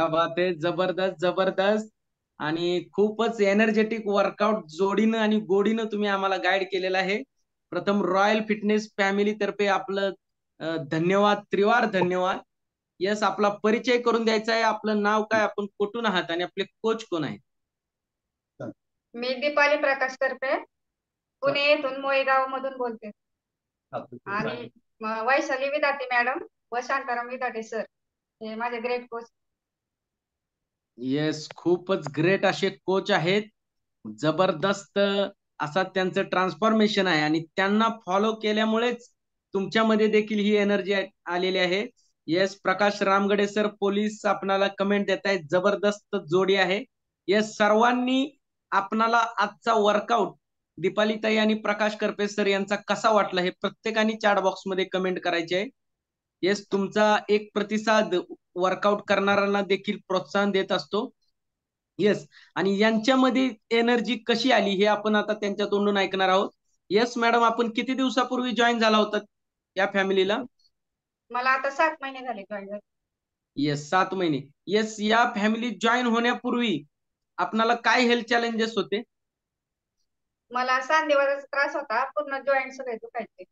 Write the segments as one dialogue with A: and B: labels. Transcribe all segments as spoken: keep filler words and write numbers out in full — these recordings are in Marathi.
A: क्या बात आहे, जबरदस्त जबरदस्त. आणि खूपच एनर्जेटिक वर्कआउट जोडीनं आणि गोडीनं तुम्ही आम्हाला गाईड केलेलं आहे. प्रथम रॉयल फिटनेस फॅमिली तर्फे आपलं अ, धन्यवाद, त्रिवार धन्यवाद. यस, आपला परिचय करून द्यायचा आहे. आपलं नाव काय, आपण कुठून आहात आणि आपले कोच कोण आहेत?
B: मी दीपाली प्रकाश करपे, पुणे येथून मोईगाव मधून बोलते. आणि म- वैशाली विधाते मॅडम व शांताराम विधाते सर हे माझे ग्रेट कोच.
A: येस, खूपच ग्रेट असे कोच आहेत. जबरदस्त असा त्यांचं ट्रान्सफॉर्मेशन आहे आणि त्यांना फॉलो केल्यामुळेच तुमच्यामध्ये देखील ही एनर्जी आलेली आहे. Yes, Prakash Ramgade sir police आपणाला कमेंट देत आहेत, जबरदस्त जोडी आहे. येस, सर्वांनी आपणाला आजचा वर्कआउट दीपाली ताई आणि प्रकाश करपे सर यांचा कसा वाटला हे प्रत्येकाने चॅट बॉक्स मध्ये कमेंट करायचे आहे. येस, तुमचा एक प्रतिसाद वर्कआउट करणाऱ्यांना देखील प्रोत्साहन देत असतो. येस, आणि यांच्यामध्ये एनर्जी कशी आली हे आपण आता त्यांच्या तोंडून ऐकणार आहोत. येस मॅडम, आपण किती दिवसापूर्वी जॉईन झाला होता या फॅमिलीला?
B: मला आता सात महिने झाले जॉईन झाले.
A: येस, सात महिने. येस, या फॅमिलीत जॉईन होण्यापूर्वी आपणाला काय हेल्थ चॅलेंजेस होते?
B: मला सांधेवाताचा त्रास होता, पूर्ण जॉईंट सगळे दुखायचे.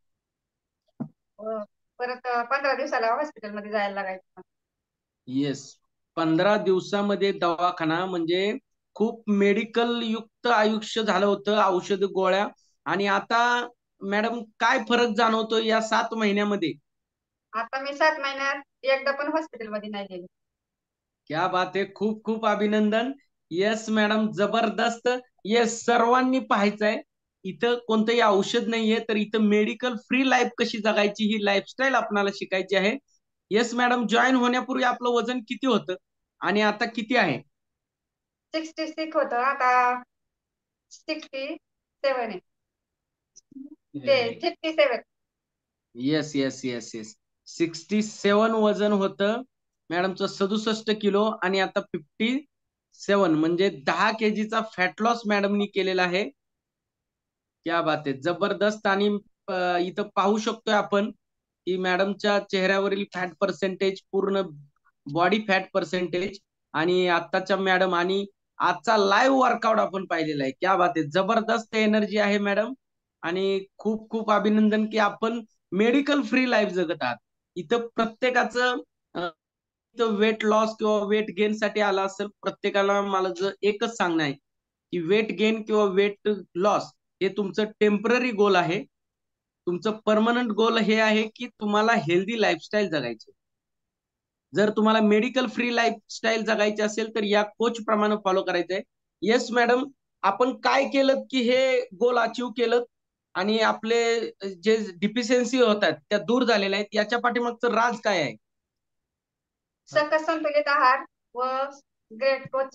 B: व परत अं, पंधरा दिवसाला हॉस्पिटलमध्ये जायला लागायचं.
A: येस, पंधरा दिवसामध्ये दवाखाना म्हणजे खूप मेडिकल युक्त आयुष्य झालं होतं, औषध गोळ्या. आणि आता मॅडम काय फरक जाणवतो या सात महिन्यामध्ये?
B: आता मी सात महिन्यात एकदा पण हॉस्पिटलमध्ये नाही गेले.
A: क्या बात आहे, खूप खूप अभिनंदन. येस मॅडम, जबरदस्त. येस, सर्वांनी पाहायचंय. इथं कोणतंही औषध नाहीये, तर इथं मेडिकल फ्री लाईफ कशी जगायची ही लाईफस्टाईल आपल्याला शिकायची आहे. येस मॅडम, जॉईन होण्यापूर्वी आपलं वजन किती होतं आणि आता किती आहे?
B: सिक्स्टी सिक्स होतं, आता सिक्स्टी सेवन आहे. ते fifty seven.
A: Yes yes yes yes, sixty seven वजन होतं मॅडमचं, सदुसष्ट किलो, आणि आता फिफ्टी सेवन म्हणजे दहा केजीचा फॅट लॉस मॅडमनी केलेला आहे. क्या बात आहे, जबरदस्त. आणि अ, इथं पाहू शकतोय आपण की मॅडमच्या चेहऱ्यावरील फॅट पर्सेंटेज, पूर्ण बॉडी फॅट पर्सेंटेज, आणि आत्ताच्या मॅडम आणि आजचा लाईव्ह वर्कआउट आपण पाहिलेला आहे. क्या बात आहे, जबरदस्त एनर्जी आहे मॅडम. आणि खूप खूप अभिनंदन की आपण मेडिकल फ्री लाईफ जगत आहात. इथं प्रत्येकाचं अ, इथं वेट लॉस किंवा वेट गेन साठी आला असेल, प्रत्येकाला मला जर एकच सांगणं आहे की वेट गेन किंवा वेट लॉस हे तुमचं टेम्पररी गोल आहे. तुमचं परमनंट गोल हे आहे की तुम्हाला हेल्दी लाईफस्टाईल जगायची. जर तुम्हाला मेडिकल फ्री लाईफस्टाईल जगायची असेल तर या कोच प्रमाणे फॉलो करायचंय. येस मॅडम, आपण काय केलं की हे गोल अचीव केलं आणि आपले जे डिफिशियन्सी होतात त्या दूर झालेल्या आहेत, याच्या पाठीमागचं राज काय आहे?
B: सकस संतुलित आहार व ग्रेट कोच,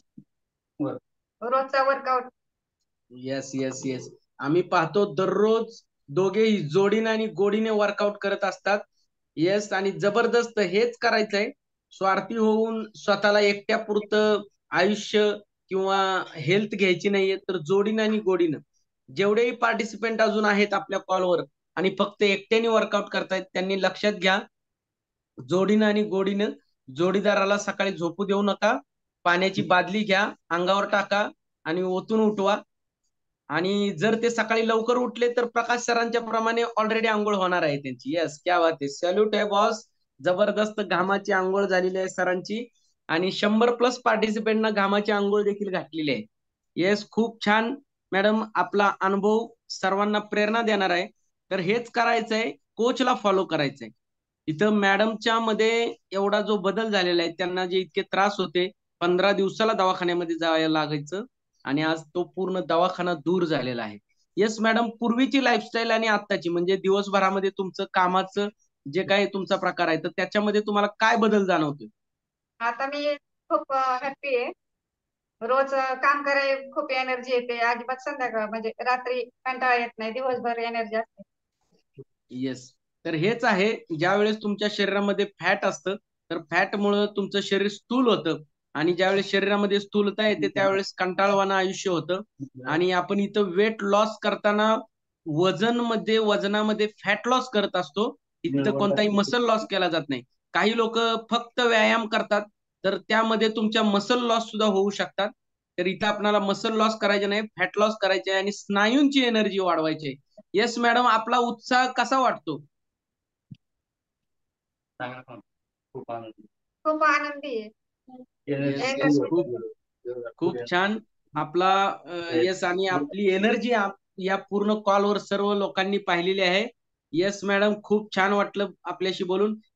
B: रोजचा वर्कआउट.
A: येस येस येस, आम्ही पाहतो दररोज दोघेही जोडीने आणि गोडीने वर्कआउट करत असतात. येस, आणि जबरदस्त हेच करायचंय. स्वार्थी होऊन स्वतःला एकट्या पुरतं आयुष्य किंवा हेल्थ घ्यायची नाहीये, तर जोडीनं आणि गोडीनं जेवढेही पार्टिसिपेंट अजून आहेत आपल्या कॉलवर आणि फक्त एकट्याने वर्कआउट करतायत, त्यांनी लक्षात घ्या, जोडीनं आणि गोडीनं जोडीदाराला सकाळी झोपू देऊ नका. पाण्याची बादली घ्या, अंगावर टाका आणि ओतून उठवा. आणि जर ते सकाळी लवकर उठले तर प्रकाश सरांच्या प्रमाणे ऑलरेडी आंघोळ होणार आहे त्यांची. येस, क्या बात आहे, सॅल्यूट आहे बॉस. जबरदस्त घामाची आंघोळ झालेली आहे सरांची, आणि शंभर प्लस पार्टिसिपेंटना घामाची आंघोळ देखील घातलेली आहे. येस, खूप छान मॅडम, आपला अनुभव सर्वांना प्रेरणा देणार आहे. तर हेच करायचंय, कोचला फॉलो करायचंय. इथं मॅडमच्या मध्ये एवढा जो बदल झालेला आहे, त्यांना जे इतके त्रास होते, पंधरा दिवसाला दवाखान्यामध्ये जायला लागायचं, आणि आज तो पूर्ण दवाखाना दूर झालेला आहे. येस मॅडम, पूर्वीची लाईफस्टाईल आणि आत्ताची, म्हणजे दिवसभरामध्ये तुमचं कामाचं जे काही तुमचा प्रकार आहे, तर त्याच्यामध्ये तुम्हाला काय बदल जाणवतोय?
B: आता मी खूप हॅप्पी आहे. रोज अं, काम करायला खूप एनर्जी येते, अजिबात संध्याकाळ म्हणजे रात्री कंटाळा येत नाही, दिवसभर एनर्जी असते.
A: येस, तर हेच आहे, ज्यावेळेस तुमच्या शरीरामध्ये फॅट असतं तर फॅटमुळं तुमचं शरीर स्थूल होतं, आणि ज्यावेळेस शरीरामध्ये स्थूलता येते त्यावेळेस कंटाळवाणं आयुष्य होतं. आणि आपण इथं वेट लॉस करताना वजन मध्ये वजनामध्ये फॅट लॉस करत असतो. इथं कोणताही मसल लॉस केला जात नाही. काही लोक फक्त व्यायाम करतात तर त्यामध्ये तुमच्या मसल लॉस सुद्धा होऊ शकतात. तर इथं आपल्याला मसल लॉस करायचे नाही, फॅट लॉस करायचे आहे आणि स्नायूंची एनर्जी वाढवायची आहे. येस मॅडम, आपला उत्साह कसा वाटतो?
B: खूप आनंदी आहे.
A: येस येस, खूप खूप छान. आपला येस आणि आपली एनर्जी या पूर्ण कॉलवर सर्व लोकांनी पाहिलेली आहे. येस मॅडम, खूप छान वाटलं आपल्याशी बोलून.